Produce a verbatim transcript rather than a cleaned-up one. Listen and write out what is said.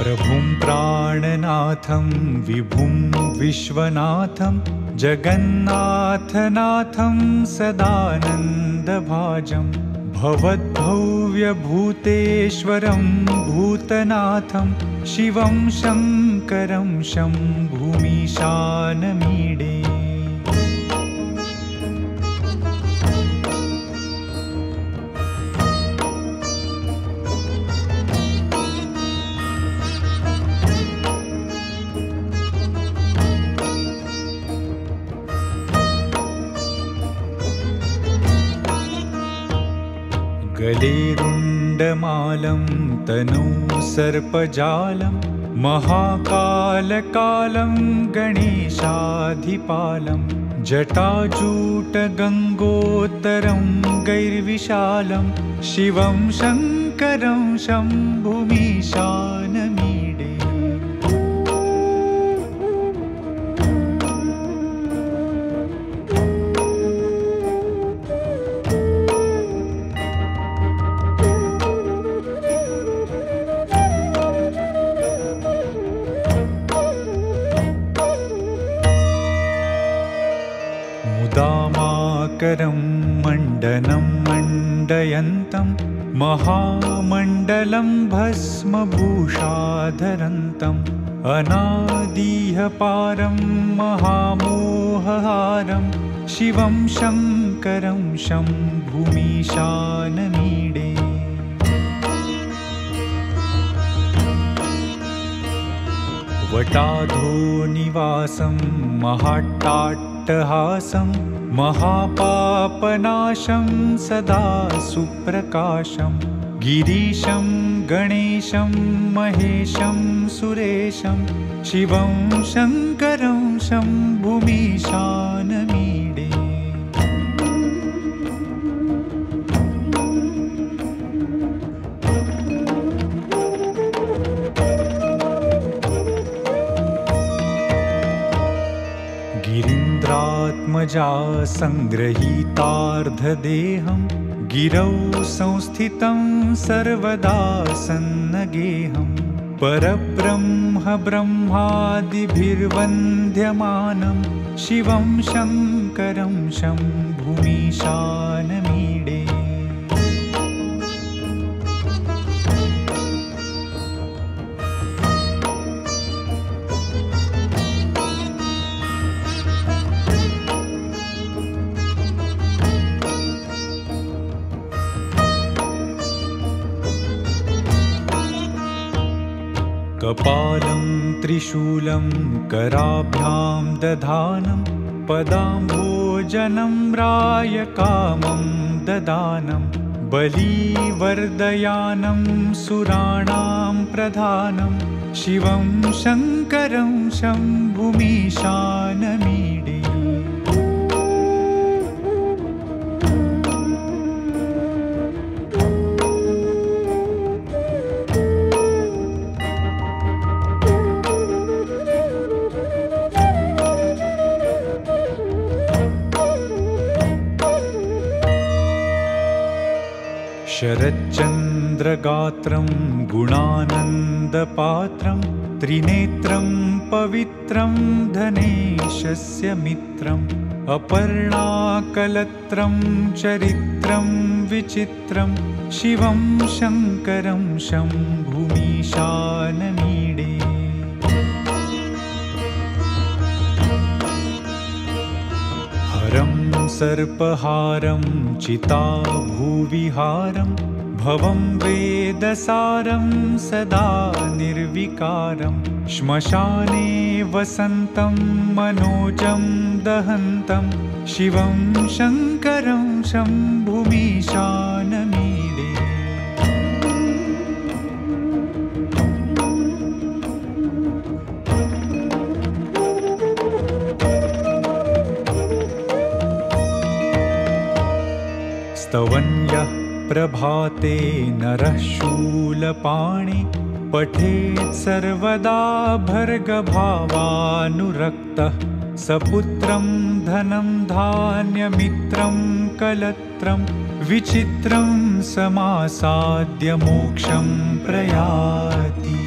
प्रभुं प्राणनाथं विभुं विश्वनाथं जगन्नाथनाथं सदानन्दभाजं भवद्भव्यभूतेश्वरं भूतनाथं शिवं शङ्करं शम्भुमीशानमीडे। गले रुण्डमालं तनौ सर्पजालं महाकालकालं गणेशाधिपालं जटाजूटगङ्गोत्तरं गैर्विशालं शिवं शङ्करं शम्भुमीशानमीडे। मुदामाकरं मण्डनं मण्डयन्तं महामण्डलं भस्मभूषाधरन्तम् अनादिह पारं महामोहहारं शिवं शङ्करं शम्भुमीशानमीडे। वटाधोनिवासं महाट्टाट्टहासं महापापनाशं सदा सुप्रकाशं गिरीशं गणेशं महेशं सुरेशं शिवं शङ्करं शम्भुमीशानमीडे। गिरीन्द्रात्मजा सङ्गृहीतार्धदेहं गिरौ संस्थितं सर्वदा सन्नगेहं परब्रह्म ब्रह्मादिभिर्वन्द्यमानं शिवं शङ्करं शम्भुमीशानमीडे। कपालं त्रिशूलं कराभ्यां दधानं पदाम्भोजनं रायकामं ददानं बलिवर्दयानं सुराणां प्रधानं शिवं शङ्करं शम्भुमीशानमीडे। शरच्चन्द्रगात्रं गुणानन्दपात्रं त्रिनेत्रं पवित्रं धनेशस्य मित्रम् अपर्णाकलत्रं चरित्रं विचित्रं शिवं शङ्करं शम्भुमीशानमीडे। हरं सर्पहारं चिताभूविहारं भवं वेदसारं सदा निर्विकारं श्मशाने वसन्तं मनोजं दहन्तं शिवं शङ्करं शम्भुमीशानमीडे। स्तवन्यः प्रभाते नरः शूलपाणि पठेत् सर्वदा भर्गभावानुरक्तः सपुत्रं धनं धान्यमित्रं कलत्रं विचित्रं समासाद्य मोक्षं प्रयाति।